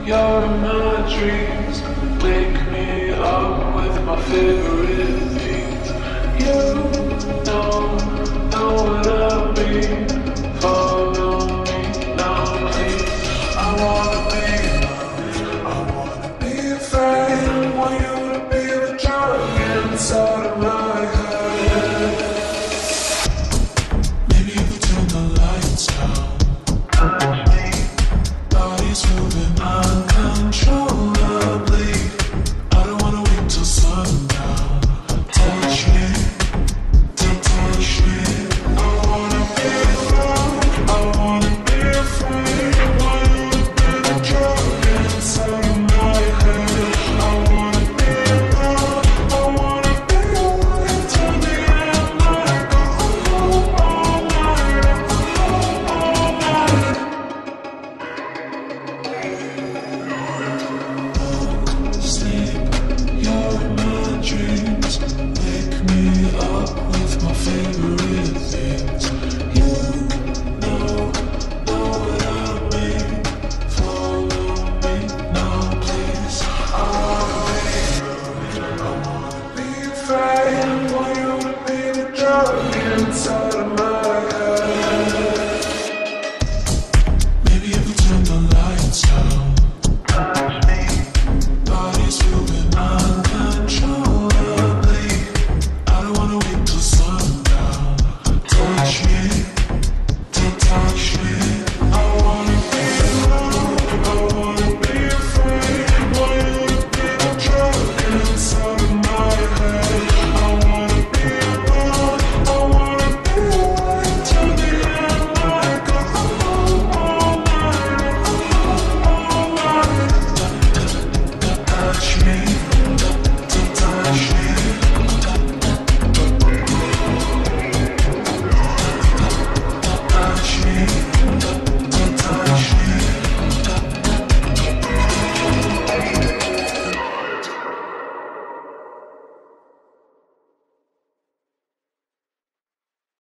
You're in my dreams. Wake me up with my favorite things. You know what I mean. Follow me now, please. I wanna be a fan. Want you to be the drug inside of my head. Maybe you could turn the lights down. Body's moving uncontrollably. I don't wanna wait till sundown. Touch me, touch me. I wanna be alone. I wanna be afraid. Want you to be the drug inside of my head. I wanna be alone. I wanna be away till the end. Let it go all night, all night. Sleep, you're in my dreams. Wake me up with my favorite things. You know what I mean. Follow me now, please. I wanna be a fan. Want you to be the drug inside